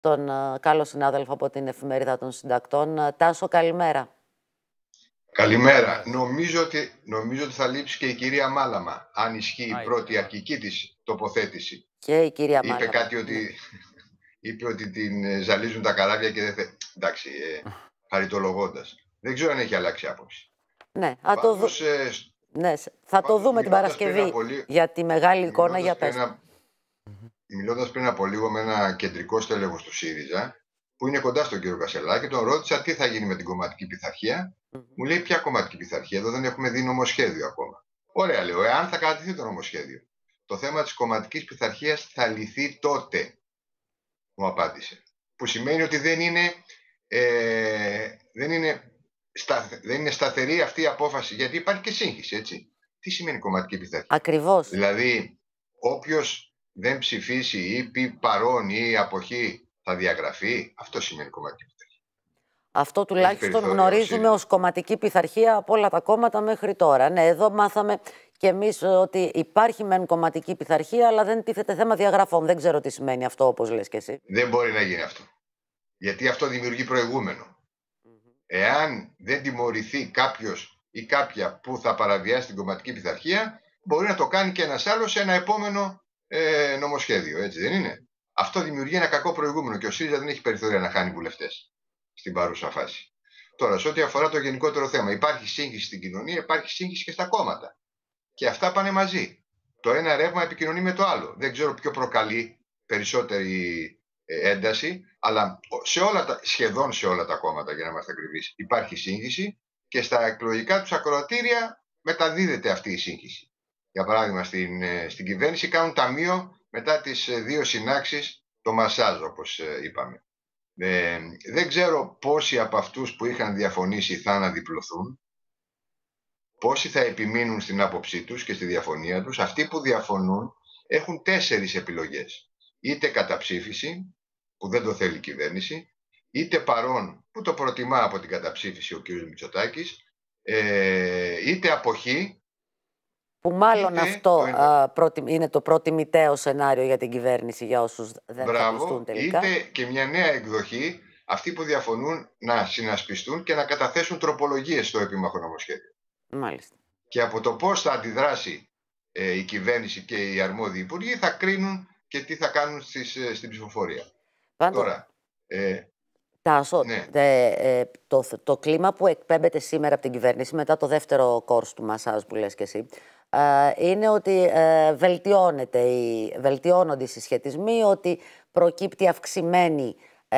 τον καλό συνάδελφο από την Εφημερίδα των Συντακτών. Τάσο, καλημέρα. Καλημέρα. Νομίζω ότι θα λείψει και η κυρία Μάλαμα, αν ισχύει η πρώτη αρχική της τοποθέτηση. Και η κυρία Μάλαμα. Είπε κάτι είπε ότι την ζαλίζουν τα καράβια και δεν θέλει. Εντάξει, χαριτολογώντας. Δεν ξέρω αν έχει αλλάξει άποψη. Ναι, θα το δούμε την Παρασκευή για τη μεγάλη εικόνα. Για πες. Μιλώντας πριν από λίγο με ένα κεντρικό στέλεχος του ΣΥΡΙΖΑ, που είναι κοντά στον κύριο Κασελάκη, τον ρώτησα τι θα γίνει με την κομματική πειθαρχία. Μου λέει: ποια κομματική πειθαρχία, εδώ δεν έχουμε δει νομοσχέδιο ακόμα. Ωραία, λέω, εάν θα κρατηθεί το νομοσχέδιο, το θέμα της κομματικής πειθαρχίας θα λυθεί τότε. Μου απάντησε. Που σημαίνει ότι δεν είναι σταθερή αυτή η απόφαση, γιατί υπάρχει και σύγχυση, έτσι. Τι σημαίνει κομματική πειθαρχία? Ακριβώς. Δηλαδή, όποιος δεν ψηφίσει ή πει παρόν ή αποχή θα διαγραφεί. Αυτό σημαίνει κομματική πειθαρχία. Αυτό τουλάχιστον γνωρίζουμε ως κομματική πειθαρχία από όλα τα κόμματα μέχρι τώρα. Ναι, εδώ μάθαμε κι εμείς ότι υπάρχει μεν κομματική πειθαρχία, αλλά δεν τίθεται θέμα διαγραφών. Δεν ξέρω τι σημαίνει αυτό, όπως λες και εσύ. Δεν μπορεί να γίνει αυτό. Γιατί αυτό δημιουργεί προηγούμενο. Εάν δεν τιμωρηθεί κάποιος ή κάποια που θα παραβιάσει την κομματική πειθαρχία, μπορεί να το κάνει και ένας άλλος σε ένα επόμενο νομοσχέδιο. Έτσι δεν είναι? Αυτό δημιουργεί ένα κακό προηγούμενο και ο ΣΥΡΙΖΑ δεν έχει περιθώρια να χάνει βουλευτές στην παρούσα φάση. Τώρα, σε ό,τι αφορά το γενικότερο θέμα, υπάρχει σύγχυση στην κοινωνία, υπάρχει σύγχυση και στα κόμματα. Και αυτά πάνε μαζί. Το ένα ρεύμα επικοινωνεί με το άλλο. Δεν ξέρω ποιο προκαλεί περισσότερη ένταση, αλλά σχεδόν σε όλα τα κόμματα, για να είμαστε ακριβείς, υπάρχει σύγχυση και στα εκλογικά τους ακροατήρια μεταδίδεται αυτή η σύγχυση. Για παράδειγμα, στην κυβέρνηση κάνουν ταμείο μετά τις 2 συνάξεις το μασάζ, όπως είπαμε. Δεν ξέρω πόσοι από αυτούς που είχαν διαφωνήσει θα αναδιπλωθούν, πόσοι θα επιμείνουν στην άποψή τους και στη διαφωνία τους. Αυτοί που διαφωνούν έχουν 4 επιλογές. Είτε καταψήφιση, που δεν το θέλει η κυβέρνηση, είτε παρόν, που το προτιμά από την καταψήφιση ο κ. Μητσοτάκης, είτε αποχή. Που μάλλον αυτό είναι το προτιμητέο σενάριο για την κυβέρνηση, για όσους δεν θα ακουστούν τελικά. Είτε και μια νέα εκδοχή, αυτοί που διαφωνούν να συνασπιστούν και να καταθέσουν τροπολογίες στο επίμαχο νομοσχέδιο. Μάλιστα. Και από το πώς θα αντιδράσει η κυβέρνηση και οι αρμόδιοι υπουργοί θα κρίνουν και τι θα κάνουν στην ψηφοφορία. Τώρα, Τάσο, ναι. Το κλίμα που εκπέμπεται σήμερα από την κυβέρνηση μετά το δεύτερο κόρς του μασάζ που λες και εσύ, είναι ότι βελτιώνονται οι συσχετισμοί, ότι προκύπτει αυξημένη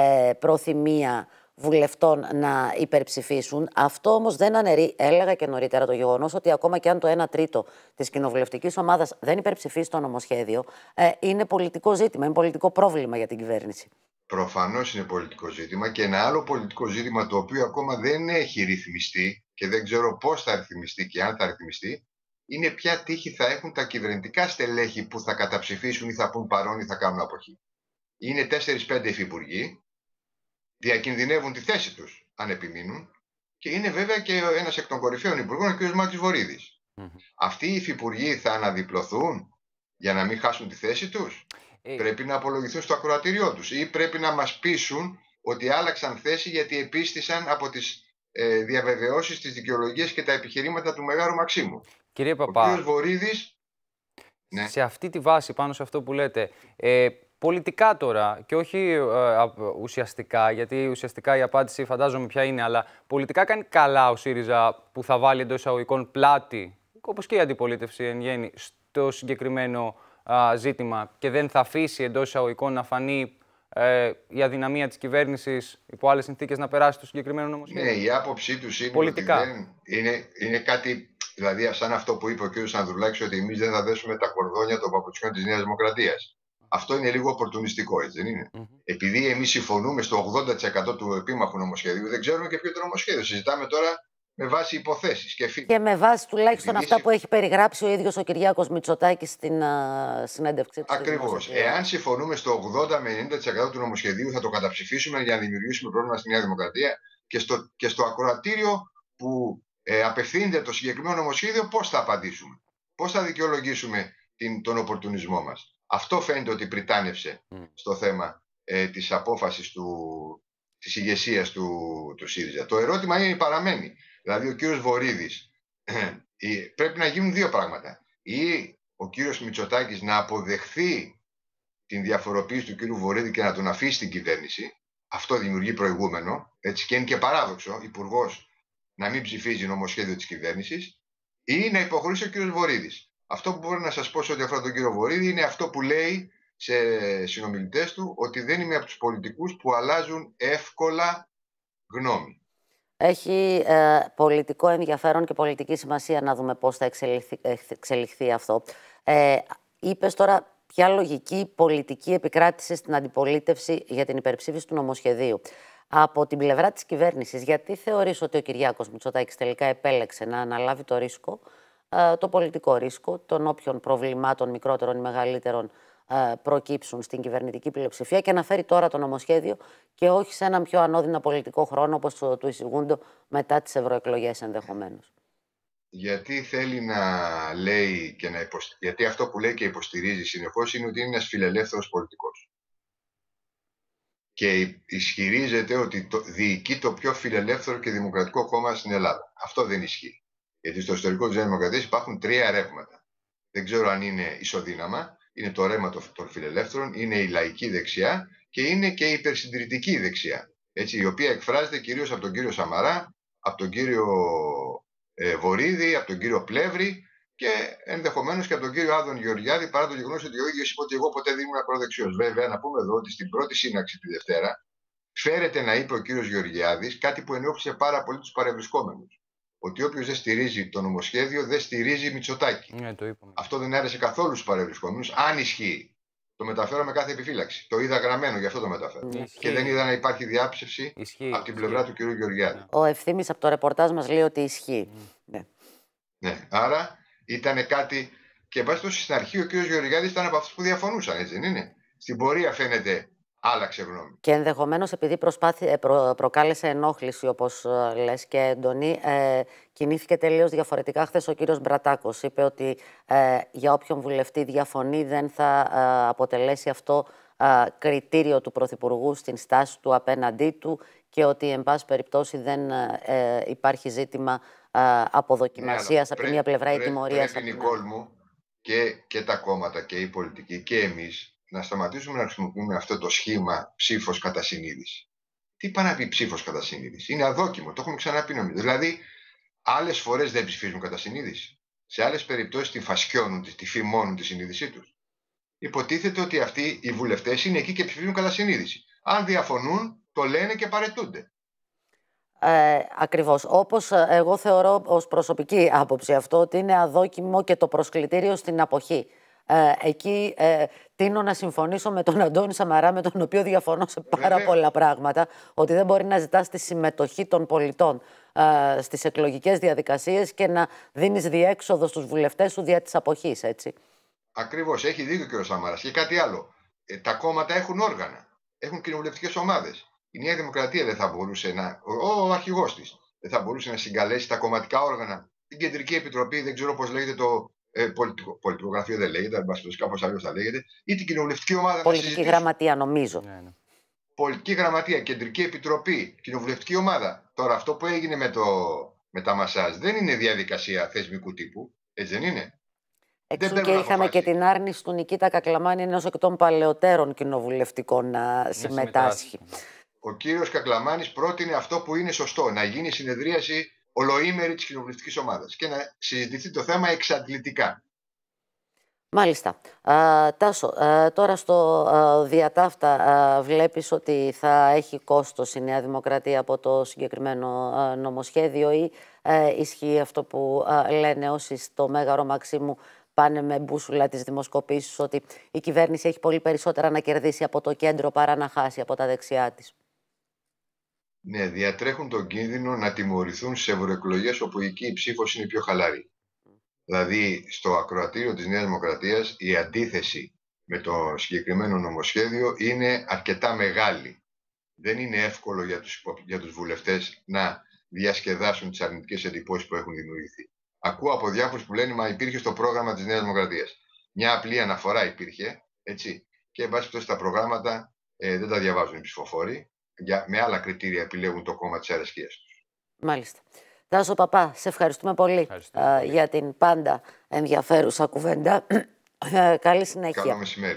προθυμία βουλευτών να υπερψηφίσουν. Αυτό όμως δεν αναιρεί, έλεγα και νωρίτερα, το γεγονός ότι ακόμα και αν το 1/3 της κοινοβουλευτικής ομάδας δεν υπερψηφίσει το νομοσχέδιο, είναι πολιτικό ζήτημα, είναι πολιτικό πρόβλημα για την κυβέρνηση. Προφανώς είναι πολιτικό ζήτημα, και ένα άλλο πολιτικό ζήτημα το οποίο ακόμα δεν έχει ρυθμιστεί και δεν ξέρω πώς θα ρυθμιστεί και αν θα ρυθμιστεί, είναι ποια τύχη θα έχουν τα κυβερνητικά στελέχη που θα καταψηφίσουν ή θα πούν παρόν ή θα κάνουν αποχή. Είναι 4-5 υφυπουργοί, διακινδυνεύουν τη θέση τους αν επιμείνουν, και είναι βέβαια και ένας εκ των κορυφαίων υπουργών, ο κ. Μάκης Βορίδης. Αυτοί οι υφυπουργοί θα αναδιπλωθούν για να μην χάσουν τη θέση τους? Πρέπει να απολογηθούν στο ακροατήριό τους, ή πρέπει να μας πείσουν ότι άλλαξαν θέση γιατί επίστησαν από τις διαβεβαιώσεις, τις δικαιολογίες και τα επιχειρήματα του Μεγάλου Μαξίμου. Κύριε Παπά, ο κ. Βορίδης, ναι. Σε αυτή τη βάση, πάνω σε αυτό που λέτε, πολιτικά τώρα και όχι ουσιαστικά, γιατί ουσιαστικά η απάντηση φαντάζομαι ποια είναι, αλλά πολιτικά κάνει καλά ο ΣΥΡΙΖΑ που θα βάλει εντός εισαγωγικών πλάτη, όπως και η αντιπολίτευση εν γέννη, στο συγκεκριμένο ζήτημα και δεν θα αφήσει εντός εισαγωγικών να φανεί η αδυναμία της κυβέρνησης υπό άλλες συνθήκες να περάσει το συγκεκριμένο νομοσχέδιο? Ναι, η άποψή τους είναι πολιτικά. Ότι είναι κάτι, δηλαδή σαν αυτό που είπε ο κ. Ανδρουλάκης, ότι εμείς δεν θα δέσουμε τα κορδόνια των παπουτσιών της Νέας Δημοκρατίας. Αυτό είναι λίγο οπορτουνιστικό, έτσι δεν είναι? Επειδή εμείς συμφωνούμε στο 80% του επίμαχου νομοσχεδίου, δεν ξέρουμε και ποιο είναι το νομοσχέδιο. Συζητάμε τώρα με βάση υποθέσεις και με βάση τουλάχιστον αυτά που έχει περιγράψει ο ίδιος ο Κυριάκος Μητσοτάκης στην συνέντευξή του. Ακριβώς. Εάν συμφωνούμε στο 80 με 90% του νομοσχεδίου, θα το καταψηφίσουμε για να δημιουργήσουμε πρόβλημα στη Νέα Δημοκρατία, και στο ακροατήριο που απευθύνεται το συγκεκριμένο νομοσχέδιο, πώς θα απαντήσουμε? Πώς θα δικαιολογήσουμε τον οπορτουνισμό μας? Αυτό φαίνεται ότι πριτάνευσε στο θέμα της απόφασης της ηγεσίας του ΣΥΡΙΖΑ. Το ερώτημα παραμένει. Δηλαδή ο κύριος Βορίδης πρέπει να γίνουν δύο πράγματα. Ή ο κύριος Μητσοτάκης να αποδεχθεί την διαφοροποίηση του κύριου Βορίδη και να τον αφήσει στην κυβέρνηση. Αυτό δημιουργεί προηγούμενο, έτσι, και είναι και παράδοξο υπουργός να μην ψηφίζει νομοσχέδιο της κυβέρνησης, ή να υποχωρήσει ο κύριος Βορίδης. Αυτό που μπορώ να σας πω σε ό,τι αφορά τον κύριο Βορίδη είναι αυτό που λέει σε συνομιλητές του, ότι δεν είμαι από τους πολιτικούς που αλλάζουν εύκολα γνώμη. Έχει πολιτικό ενδιαφέρον και πολιτική σημασία να δούμε πώς θα εξελιχθεί αυτό. Είπες τώρα ποια λογική πολιτική επικράτησε στην αντιπολίτευση για την υπερψήφιση του νομοσχεδίου. Από την πλευρά της κυβέρνησης, γιατί θεωρείς ότι ο Κυριάκος Μητσοτάκης τελικά επέλεξε να αναλάβει το ρίσκο, το πολιτικό ρίσκο, των όποιων προβλημάτων μικρότερων ή μεγαλύτερων προκύψουν στην κυβερνητική πλειοψηφία και να φέρει τώρα το νομοσχέδιο και όχι σε έναν πιο ανώδυνα πολιτικό χρόνο όπως του εισηγούντο μετά τις ευρωεκλογές ενδεχομένως? Γιατί θέλει να λέει και γιατί αυτό που λέει και υποστηρίζει συνεχώς είναι ότι είναι ένας φιλελεύθερος πολιτικός. Και ισχυρίζεται ότι διοικεί το πιο φιλελεύθερο και δημοκρατικό κόμμα στην Ελλάδα. Αυτό δεν ισχύει. Γιατί στο ιστορικό της Νέας Δημοκρατίας υπάρχουν τρία ρεύματα. Δεν ξέρω αν είναι ισοδύναμα. Είναι το ρεύμα των φιλελεύθερων, είναι η λαϊκή δεξιά και είναι και η υπερσυντηρητική δεξιά. Έτσι, η οποία εκφράζεται κυρίως από τον κύριο Σαμαρά, από τον κύριο Βορίδη, από τον κύριο Πλεύρη και ενδεχομένως και από τον κύριο Άδων Γεωργιάδη, παρά το γεγονός ότι ο ίδιος είπε ότι εγώ ποτέ δεν ήμουν ακροδεξιός. Βέβαια, να πούμε εδώ ότι στην πρώτη σύναξη τη Δευτέρα φέρεται να είπε ο κύριος Γεωργιάδης κάτι που ενόχλησε πάρα πολύ τους παρευρισκόμενους. Ότι όποιος δεν στηρίζει το νομοσχέδιο δεν στηρίζει Μητσοτάκη. Αυτό δεν άρεσε καθόλου στους παρευρισκόμενους. Αν ισχύει, το μεταφέρω με κάθε επιφύλαξη. Το είδα γραμμένο, γι' αυτό το μεταφέρω. Και δεν είδα να υπάρχει διάψευση από την πλευρά του κ. Γεωργιάδη. Ο Ευθύμης από το ρεπορτάζ μας λέει ότι ισχύει. Ναι. Άρα ήταν κάτι. Και εν πάση περιπτώσει στην αρχή ο κ. Γεωργιάδης ήταν από αυτούς που διαφωνούσαν, έτσι δεν είναι? Στην πορεία φαίνεται. Άλλαξε γνώμη. Και ενδεχομένως επειδή προκάλεσε ενόχληση, όπως λες, και έντονη, κινήθηκε τελείως διαφορετικά. Χθες ο κύριος Μπρατάκος είπε ότι για όποιον βουλευτή διαφωνεί δεν θα αποτελέσει αυτό κριτήριο του Πρωθυπουργού στην στάση του απέναντί του και ότι εν πάση περιπτώσει δεν υπάρχει ζήτημα αποδοκιμασίας από τη μία πλευρά ή τιμωρίας. Πρέπει, Νικόλ μου, και τα κόμματα και οι πολιτικοί και εμείς να σταματήσουμε να χρησιμοποιούμε αυτό το σχήμα ψήφος κατά συνείδηση. Τι πάει να πει ψήφος κατά συνείδηση? Είναι αδόκιμο, το έχουμε ξαναπεί νομίζω. Δηλαδή, άλλες φορές δεν ψηφίζουν κατά συνείδηση. Σε άλλες περιπτώσεις τη φασκιώνουν, τη φημώνουν τη συνείδησή τους. Υποτίθεται ότι αυτοί οι βουλευτές είναι εκεί και ψηφίζουν κατά συνείδηση. Αν διαφωνούν, το λένε και παρετούνται. Ακριβώς. Όπως εγώ θεωρώ ως προσωπική άποψη αυτό, ότι είναι αδόκιμο και το προσκλητήριο στην αποχή. Εκεί τείνω να συμφωνήσω με τον Αντώνη Σαμαρά, με τον οποίο διαφωνώ σε πάρα πολλά πράγματα, ότι δεν μπορεί να ζητάς τη συμμετοχή των πολιτών στις εκλογικές διαδικασίες και να δίνεις διέξοδο στους βουλευτές σου δια της αποχής, έτσι. Ακριβώς, έχει δίκιο ο κ. Σαμαράς. Και κάτι άλλο. Τα κόμματα έχουν όργανα, έχουν κοινοβουλευτικές ομάδες. Η Νέα Δημοκρατία δεν θα μπορούσε ο αρχηγός της δεν θα μπορούσε να συγκαλέσει τα κομματικά όργανα, την Κεντρική Επιτροπή, δεν ξέρω πώς λέγεται το. Πολιτικό γραφείο δεν λέγεται, αν πάση κάπως αλλιώς θα λέγεται, ή την κοινοβουλευτική ομάδα. Πολιτική γραμματεία, νομίζω. Πολιτική γραμματεία, Κεντρική Επιτροπή, κοινοβουλευτική ομάδα. Τώρα, αυτό που έγινε με τα μασάζ δεν είναι διαδικασία θεσμικού τύπου, έτσι δεν είναι? Εξού και είχαμε και την άρνηση του Νικήτα Κακλαμάνη, ενός εκ των παλαιότερων κοινοβουλευτικών, να συμμετάσχει. Ο κύριος Κακλαμάνης πρότεινε αυτό που είναι σωστό, να γίνει συνεδρίαση ολοήμερη της κοινοβουλευτικής ομάδας και να συζητηθεί το θέμα εξαντλητικά. Μάλιστα. Τάσο, τώρα στο διατάφτα βλέπεις ότι θα έχει κόστος η Νέα Δημοκρατία από το συγκεκριμένο νομοσχέδιο ή ισχύει αυτό που λένε όσοι στο Μέγαρο Μαξίμου πάνε με μπούσουλα τις δημοσκοπήσεις, ότι η κυβέρνηση έχει πολύ περισσότερα να κερδίσει από το κέντρο παρά να χάσει από τα δεξιά της? Ναι, διατρέχουν τον κίνδυνο να τιμωρηθούν σε ευρωεκλογές όπου εκεί η ψήφος είναι πιο χαλαρή. Δηλαδή, στο ακροατήριο της Νέας Δημοκρατίας η αντίθεση με το συγκεκριμένο νομοσχέδιο είναι αρκετά μεγάλη. Δεν είναι εύκολο για τους βουλευτές να διασκεδάσουν τις αρνητικές εντυπώσεις που έχουν δημιουργηθεί. Ακούω από διάφορους που λένε, μα υπήρχε στο πρόγραμμα της Νέας Δημοκρατίας. Μια απλή αναφορά υπήρχε, έτσι, και εν πάση περιπτώσει τα προγράμματα δεν τα διαβάζουν οι ψηφοφόροι. Με άλλα κριτήρια επιλέγουν το κόμμα της αρεσκίας τους. Μάλιστα. Τάσο Παπά, σε ευχαριστούμε πολύ, για την πάντα ενδιαφέρουσα κουβέντα. Καλή συνέχεια. Καλό μεσημέρι.